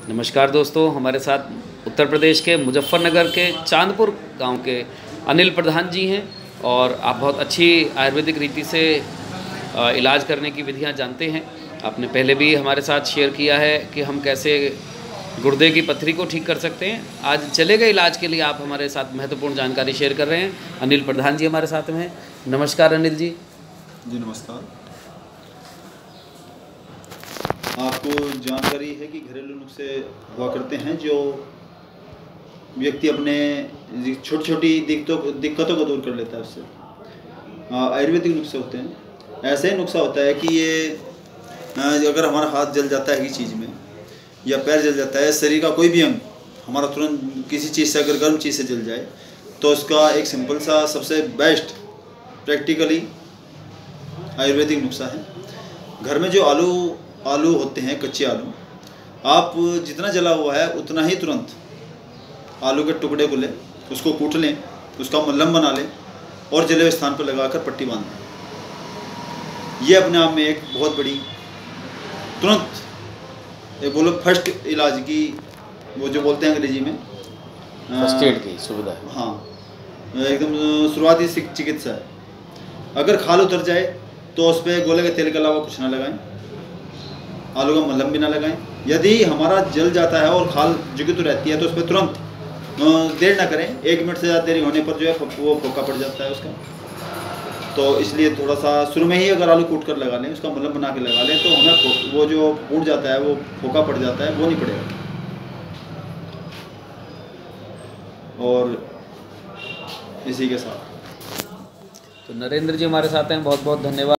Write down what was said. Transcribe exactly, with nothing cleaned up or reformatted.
नमस्कार दोस्तों, हमारे साथ उत्तर प्रदेश के मुजफ्फरनगर के चांदपुर गांव के अनिल प्रधान जी हैं और आप बहुत अच्छी आयुर्वेदिक रीति से अ, इलाज करने की विधियां जानते हैं। आपने पहले भी हमारे साथ शेयर किया है कि हम कैसे गुर्दे की पथरी को ठीक कर सकते हैं। आज चले गए इलाज के लिए आप हमारे साथ महत्वपूर्ण जानकारी शेयर कर रहे हैं। अनिल प्रधान जी हमारे साथ में हैं। नमस्कार अनिल जी। जी नमस्कार। आपको जानकारी है कि घरेलू नुस्खे हुआ करते हैं जो व्यक्ति अपने छोटी छोटी दिक्कतों दिक्कतों को दूर कर लेता है उससे। आयुर्वेदिक नुस्खे होते हैं, ऐसे नुस्खा होता है कि ये अगर हमारा हाथ जल जाता है किसी चीज़ में या पैर जल जाता है, शरीर का कोई भी अंग हमारा तुरंत किसी चीज़ से अगर गर्म चीज़ से जल जाए तो उसका एक सिंपल सा सबसे बेस्ट प्रैक्टिकली आयुर्वेदिक नुस्खा है। घर में जो आलू आलू होते हैं, कच्चे आलू, आप जितना जला हुआ है उतना ही तुरंत आलू के टुकड़े को लें, उसको कूट लें, उसका मलहम बना लें और जले हुए स्थान पर लगाकर पट्टी बांध लें। ये अपने आप में एक बहुत बड़ी तुरंत एक बोलो फर्स्ट इलाज की, वो जो बोलते हैं अंग्रेजी में फर्स्ट एड की सुविधा है। हाँ, एकदम शुरुआती चिकित्सा है। अगर खाल उतर जाए तो उस पर गोले के तेल के अलावा कुछ ना लगाएं, आलू का मलहम भी ना लगाएं। यदि हमारा जल जाता है और खाल जुगी तो रहती है तो उस पर तुरंत देर ना करें। एक मिनट से ज़्यादा देरी होने पर जो है वो फोका पड़ जाता है उसका। तो इसलिए थोड़ा सा शुरू में ही अगर आलू कूट कर लगा लें, उसका मलहम बना के लगा लें तो हमें वो जो फूट जाता है, वो फोका पड़ जाता है, वो नहीं पड़ेगा। और इसी के साथ तो नरेंद्र जी हमारे साथ हैं, बहुत बहुत धन्यवाद।